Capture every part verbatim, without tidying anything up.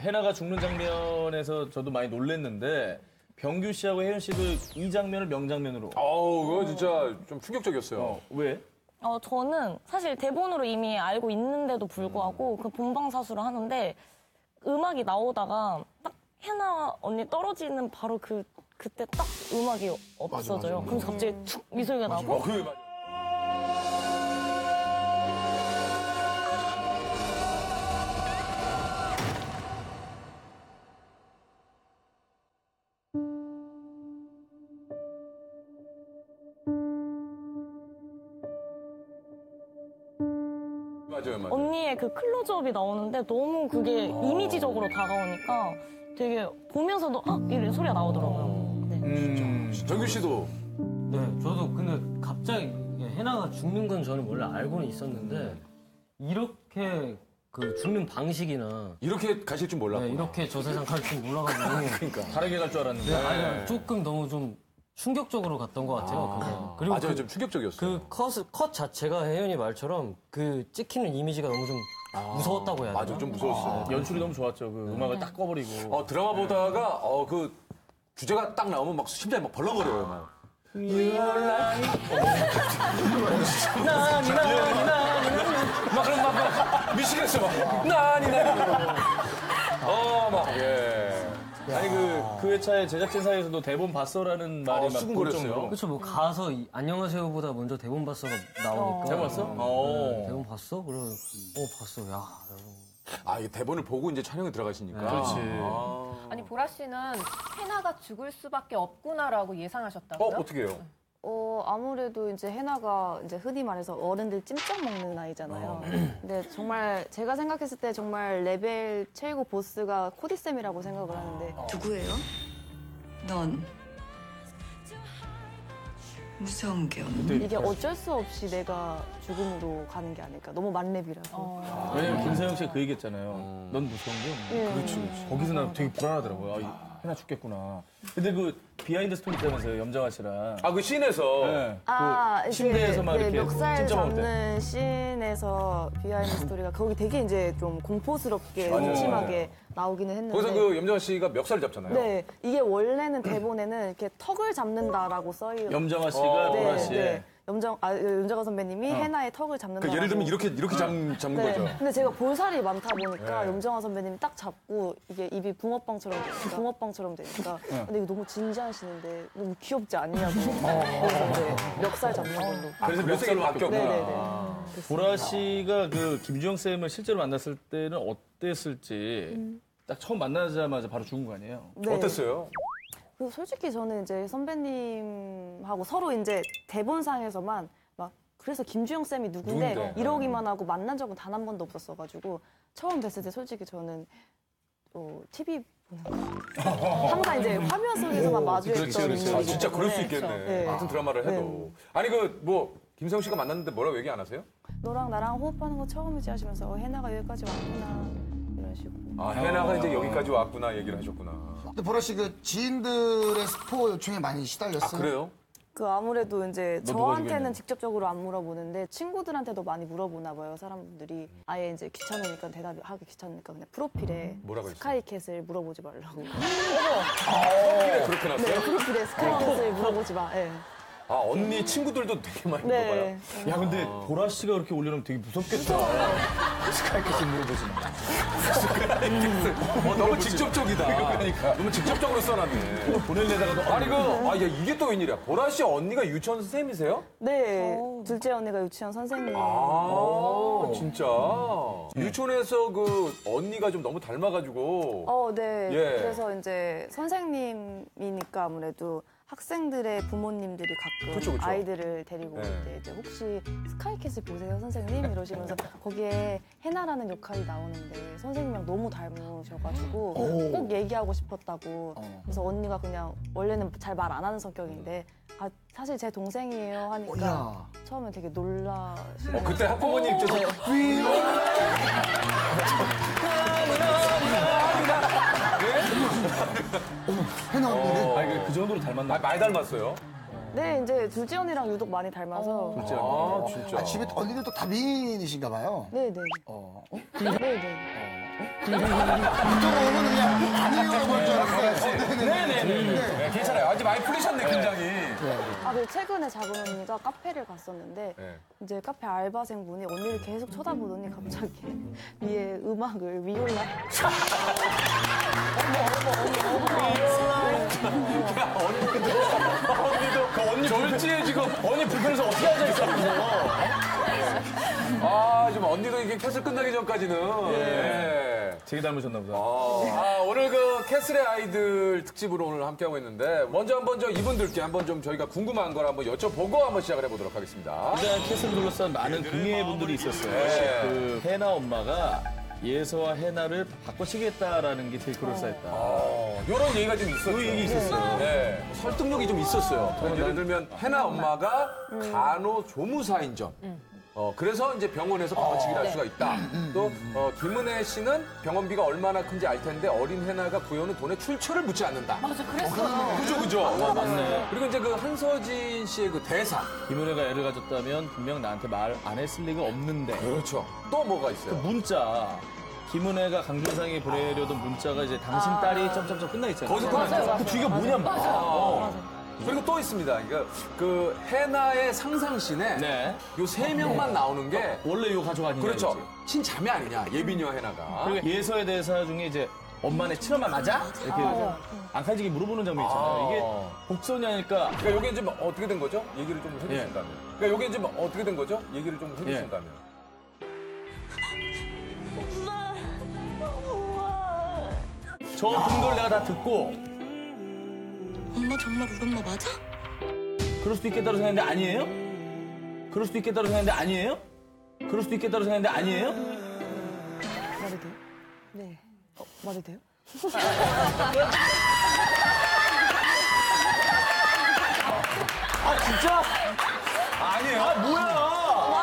해나가 죽는 장면에서 저도 많이 놀랬는데 병규 씨하고 혜연 씨도 이 장면을 명장면으로. 어우, 그거 진짜 좀 충격적이었어요. 어, 왜? 어, 저는 사실 대본으로 이미 알고 있는데도 불구하고 그 본방사수를 하는데 음악이 나오다가 딱 해나 언니 떨어지는 바로 그, 그때 딱 음악이 없어져요. 맞아, 맞아. 그래서 갑자기 툭 미소리가 나고. 어, 그, 맞아요, 맞아요. 언니의 그 클로즈업이 나오는데 너무 그게 이미지적으로 다가오니까 되게 보면서도 아 이런 소리가 나오더라고요. 네. 음, 정규 씨도. 네, 저도 근데 갑자기 해나가 죽는 건 저는 원래 알고는 있었는데 이렇게 그 죽는 방식이나 이렇게 가실 줄 몰랐구나. 네, 이렇게 저 세상 갈 줄 몰라가지고 그러니까. 다르게 갈 줄 알았는데. 네, 아니, 조금 너무 좀 충격적으로 갔던 것 같아요. 그게. 그리고 맞아요, 그, 좀 충격적이었어요. 그 컷, 컷 자체가 혜연이 말처럼 그 찍히는 이미지가 너무 좀 무서웠다고 해야 되나? 맞아, 좀 무서웠어요. 연출이 너무 좋았죠. 그 음악을 딱 꺼버리고. 어, 드라마 보다가, 어, 그, 주제가 딱 나오면 막 심장이 막 벌렁거려요, 막. 막 그런 막, 막 미치겠어, 막. 나니, 나니. 어, 막, 예. 아니 그, 그 회차에 제작진 사이에서도 대본 봤어라는 말이 아, 막 수군거렸어요. 돌 정도로. 그렇죠. 뭐 가서 이, 안녕하세요보다 먼저 대본 봤어가 나오니까. 대본 봤어? 네, 어. 대본 봤어? 그래. 어 봤어. 야. 아, 이 대본을 보고 이제 촬영에 들어가시니까. 그렇지. 아. 아니 보라 씨는 해나가 죽을 수밖에 없구나라고 예상하셨다고요? 어, 어떻게 해요? 어, 아무래도 이제 해나가 이제 흔히 말해서 어른들 찜짝 먹는 아이잖아요. 근데 정말 제가 생각했을 때 정말 레벨 최고 보스가 코디쌤이라고 생각을 하는데. 누구예요? 넌 무서운 게 없네. 이게 어쩔 수 없이 내가 죽음으로 가는 게 아닐까. 너무 만렙이라서. 왜냐면 김세영 씨가 그 얘기했잖아요. 넌 무서운 게 없네. 네. 그렇지, 그렇지. 거기서 나 되게 불안하더라고요. 아, 이- 해나 죽겠구나. 근데 그 비하인드 스토리 있다면서요, 염정아 씨랑. 아, 그 씬에서. 네. 아, 그 이제 침대에서 막 네, 이렇게 멱살 찜찜 먹을 때. 잡는 씬에서 비하인드 스토리가 거기 되게 이제 좀 공포스럽게 맞아요. 음침하게 나오기는 했는데. 거기서 그 염정아 씨가 멱살 잡잖아요. 네, 이게 원래는 대본에는 이렇게 턱을 잡는다라고 써있. 염정아 씨가 어. 보라 네, 씨의. 네. 염정, 아, 염정아 선배님이 해나의 턱을 잡는다. 그 예를 들면 이렇게, 이렇게 잡, 잡는 네. 거죠. 근데 제가 볼살이 많다 보니까 네. 염정아 선배님이 딱 잡고 이게 입이 붕어빵처럼 되니까, 붕어빵처럼 되니까 근데 이거 너무 진지하시는데 너무 귀엽지 않냐고. 그래서 이제 멱살 잡는 걸로. 그래서 멱살로 바뀌었구나. 네네네. 보라 씨가 그 김주영 쌤을 실제로 만났을 때는 어땠을지 딱 처음 만나자마자 바로 죽은 거 아니에요? 네. 어땠어요? 그 솔직히 저는 이제 선배님하고 서로 이제 대본상에서만 막 그래서 김주영 쌤이 누군데, 누군데? 이러기만 하고 만난 적은 단 한 번도 없었어가지고 처음 뵀을 때 솔직히 저는 어, 티비 보는 거 항상 이제 화면 속에서만 마주했던 그렇지, 그렇지. 인물이기 아, 진짜 그럴 수 때문에 있겠네. 네. 같은 드라마를 해도. 네. 아니, 그, 뭐, 김세영 씨가 만났는데 뭐라고 얘기 안 하세요? 너랑 나랑 호흡하는 거 처음이지 하시면서 어, 해나가 여기까지 왔구나 이런 식으로. 아, 해나가 이제 여기까지 왔구나 얘기를 하셨구나. 근데 보라 씨 그 지인들의 스포 요청에 많이 시달렸어요. 아, 그래요? 그 아무래도 이제 너 누가 저한테는 죽였냐? 직접적으로 안 물어보는데 친구들한테도 많이 물어보나 봐요. 사람들이 아예 이제 귀찮으니까 대답하기 귀찮으니까 그냥 프로필에 뭐라고 했어요? 스카이캣을 물어보지 말라고. 그래, 그렇게 네, 났어요? 프로필에 스카이캣을 물어보지 마. 네. 아, 언니 친구들도 되게 많이 네. 물어봐요. 야, 근데 보라 씨가 그렇게 올려놓으면 되게 무섭겠다. 스카이캐스 물어보지 마. 어, 너무 직접적이다. 그러니까. 너무 직접적으로 써놨네. 보낼래다가도 아니, 그, 아, 야, 이게 또 웬일이야. 보라 씨 언니가 유치원 선생님이세요? 네, 둘째 언니가 유치원 선생님. 아, 진짜. 유치원에서 그 언니가 좀 너무 닮아가지고. 어, 네. 예. 그래서 이제 선생님이니까 아무래도 학생들의 부모님들이 가끔 그쵸, 그쵸. 아이들을 데리고 올 네. 때 이제 혹시 스카이캐슬 보세요 선생님 이러시면서 거기에 해나라는 역할이 나오는데 선생님이랑 너무 닮으셔가지고 꼭 얘기하고 싶었다고. 그래서 언니가 그냥 원래는 잘 말 안 하는 성격인데 아 사실 제 동생이에요 하니까 야. 처음에 되게 놀라시고 어, 그때 학부모님 입장에서 해나 언니를. 아니, 그, 그 정도로 닮았나? 아, 많이 닮았어요. 네 이제 둘째 언니랑 유독 많이 닮아서 아, 진짜. 아, 집에 언니들도 다 미인이신가 봐요. 네네 어. 네네 이쪽 오면 괜찮아요. 아직 많이 풀리셨네, 긴장이. 아, 그리고 최근에 작은 언니가 카페를 갔었는데 네. 이제 카페 알바생 분이 언니를 계속 쳐다보더니 갑자기 위에 음악을 위올라 언니도, 그 언니 졸지에 지금. 언니 불편해서 어떻게 앉아있어? 아, 지금 언니도 이게 캐슬 끝나기 전까지는. 예. 되게 닮으셨나 보다. 아, 오늘 그 캐슬의 아이들 특집으로 오늘 함께하고 있는데, 먼저 한번 저 이분들께 한번 좀 저희가 궁금한 걸 한번 여쭤보고 한번 시작을 해보도록 하겠습니다. 일단 캐슬 둘러싼 많은 궁예 분들이 있었어요. 네. 그 해나 엄마가 예서와 해나를 바꿔치겠다라는 게 제일 그럴싸했다. 어, 이런 얘기가 좀 있었죠. 그 얘기 있었어요. 네. 설득력이 좀 있었어요. 예를 들면 해나 엄마가 간호조무사인 점. 어, 그래서 이제 병원에서 바꿔치기를 할 수가 있다. 또 어, 김은혜 씨는 병원비가 얼마나 큰지 알 텐데 어린 해나가 구해오는 돈에 출처를 묻지 않는다. 맞아, 그랬어요. 그죠, 그죠. 와, 맞네. 그리고 이제 그 한서진 씨의 그 대사. 김은혜가 애를 가졌다면 분명 나한테 말 안 했을 리가 없는데. 그렇죠. 또 뭐가 그 있어요? 문자. 김은혜가 강준상이 보내려던 문자가 이제 당신 딸이 점점점 끝나 있잖아요. 거기서 끝났어요. 그 뒤가 뭐냔 말이야. 어. 그리고 또 있습니다. 그러니까 그 해나의 상상신에 네. 요 세 명만 나오는 게 원래 이거 가족 아니냐. 그렇죠. 이거지. 친자매 아니냐. 예빈이와 해나가. 그리고 예서의 대사 중에 이제 엄마네 친엄마 맞아? 이렇게 앙칼지게 물어보는 장면 있잖아요. 이게 복선이 아닐까. 그러니까 요게 이제 뭐 어떻게 된 거죠? 얘기를 좀 해주신다면. 그러니까 요게 이제 뭐 어떻게 된 거죠? 얘기를 좀 해주신다면. 저 분걸 내가 다 듣고 엄마 정말 우리 엄마 맞아? 그럴 수도 있겠다고 생각했는데 아니에요? 그럴 수도 있겠다고 생각했는데 아니에요? 그럴 수도 있겠다고 생각했는데 아니에요? 말이 돼요? 네. 어, 말이 돼요? 아 진짜? 아니에요. 아 뭐야?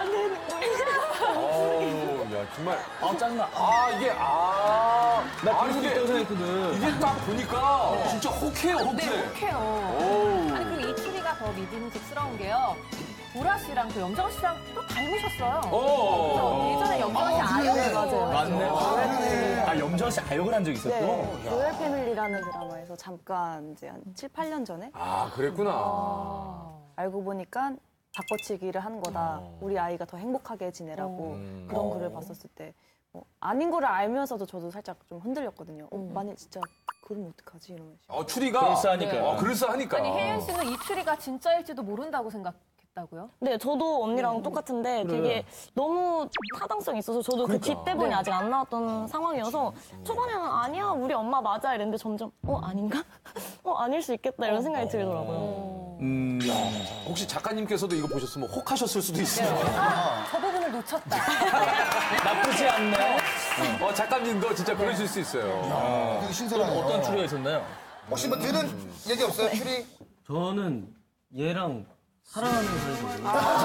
어우, 야, 정말. 아 짜증나. 아, 이게, 아. 나 아, 그럴 수도 이게, 있다고 생각했거든. 이게 딱 보니까 진짜 혹해요, 혹해. 네, 혹해요. 아니, 그리고 이 추리가 더 믿음직스러운 게요. 보라 씨랑 그 염정 씨랑 또 닮으셨어요. 어. 그래서 예전에 염정 씨 아역 맞아요. 맞네. 아 염정 씨 아역을 한 적이 있었고. 네. 로열 패밀리라는 드라마에서 잠깐 이제 한 칠, 팔 년 전에 아, 그랬구나. 알고 보니까 바꿔치기를 한 거다. 우리 아이가 더 행복하게 지내라고 그런 글을 봤었을 때 어, 아닌 거를 알면서도 저도 살짝 좀 흔들렸거든요. 어, 만약 진짜 그러면 어떡하지 이러면서. 어, 추리가. 그럴싸하니까. 어, 그럴싸하니까. 아니, 혜연 씨는 이 추리가 진짜일지도 모른다고 생각했다고요? 네, 저도 언니랑 똑같은데 되게 너무 타당성이 있어서 저도 그 뒷대본이 아직 안 나왔던 상황이어서 초반에는 아니야, 우리 엄마 맞아 이랬는데 점점 어, 아닌가? 어, 아닐 수 있겠다 이런 생각이 들더라고요. 음. 혹시 작가님께서도 이거 보셨으면 혹하셨을 수도 있어요. 저 부분을 놓쳤다. 나쁘지 않네. 어, 작가님도 진짜 그러실 수 있어요. 되게 신선하네요. 어떤 추리가 있었나요? 혹시 뭐 들은 얘기 없어요? 추리? 저는 얘랑 사랑하는 사이거든요.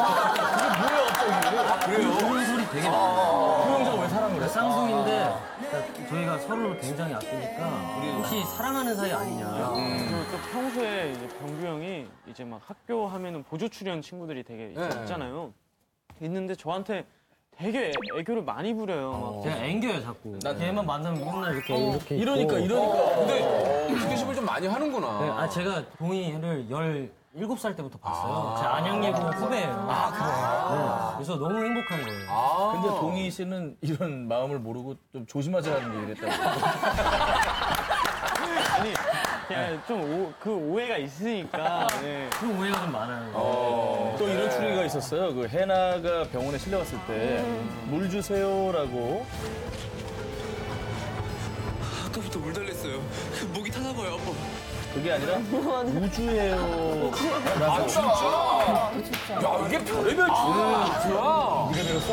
그래요? 그런 소리 되게 많아요. 그 형제가 왜 사랑을 해? 쌍둥이인데 그러니까 저희가 서로를 굉장히 아끼니까 혹시 사랑하는 사이 아니냐. 그리고 또 평소에 이제 병규 형이 이제 막 학교 하면은 보조 출연 친구들이 되게 네. 있잖아요. 있는데 저한테 되게 애교를 많이 부려요. 제가 앵겨요 자꾸. 난- 걔만 만나면 맨날 이렇게 이렇게 이러니까 있고. 이러니까. 근데 어, 스킨십을 좀 많이 하는구나. 네, 아 제가 동희를 열일곱 살 때부터 봤어요. 제 안양예고 후배예요. 아 그래요? 그래서 너무 행복한 거예요. 아. 근데 동희 씨는 이런 마음을 모르고 좀 조심하자는 얘기를 했다고. 아니 그냥 좀 그 오해가 있으니까. 네. 그 오해가 좀 많아요. 또 이런 추리가 있었어요. 그 해나가 병원에 실려갔을 때 물 주세요라고. 아까부터 물 달랬어요. 그 목이 타나 봐요. 그게 아니라 우주예요. 아, 진짜? 야, 이게 별의별 추리야. 네가 배웠어?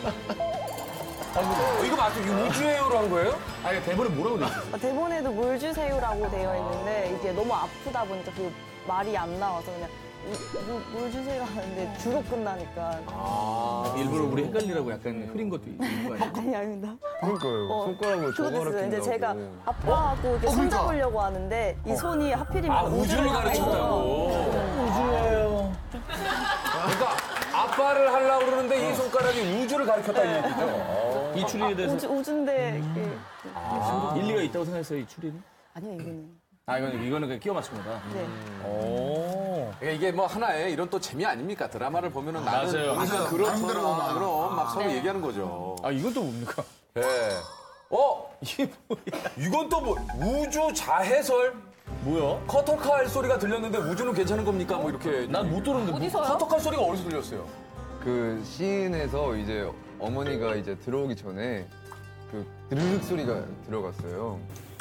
어, 이거 맞죠? 이거 우주예요로 한 거예요? 아니 대본에 뭐라고 돼 있었어? 아, 대본에도 물 주세요라고 되어 있는데 이게 너무 아프다 보니까 그 말이 안 나와서 그냥 물, 물, 물 주세요 하는데 주로 끝나니까 일부러 우리 헷갈리라고 약간 흐린 것도 있는 거 아니야? 아니 아닙니다. 그러니까요. 어, 손가락으로 그것도 있어요. 이제 제가 아빠하고 이렇게 손잡으려고 하는데 이 손이 하필이면 아, 우주를 가르친다고. 우주예요. 그러니까 아빠를 하려고 그러는데 이 손가락이 우주를 가르쳤다는 얘기죠. 이 추리에 대해서 우주, 우주인데 이게 일리가 있다고 생각했어요, 이 추리는? 아니요 이거는 아, 이거는, 이거는 그냥 끼워 맞춘 거다. 네. 오. 그러니까 이게 뭐 하나의 이런 또 재미 아닙니까? 드라마를 보면은 나는 맞아요. 맞아요. 그렇더라. 마음대로 막. 그럼 막 서로 네. 얘기하는 거죠. 아, 이건 또 뭡니까? 예. 어? 이게 뭐야? 이건 또 뭐, 우주 자해설? 뭐야? 커터칼 소리가 들렸는데 우주는 괜찮은 겁니까? 뭐 이렇게. 난 못 들었는데. 뭐- 어디서요? 커터칼 소리가 어디서 들렸어요? 그 씬에서 이제 어머니가 이제 들어오기 전에 그 드르륵 소리가 들어갔어요.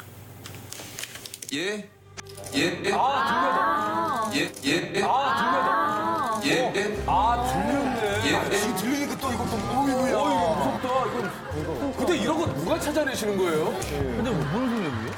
예? 예? 예? 아, 예? 예? 아, 들려다. 예? 예? 아, 들렸네. 예? 지금 들리니까 또 이것도 어이구야. 어, 이거 무섭다. 이건. 근데 이런 거 누가 찾아내시는 거예요? 근데 뭐 무슨 소리야, 이게?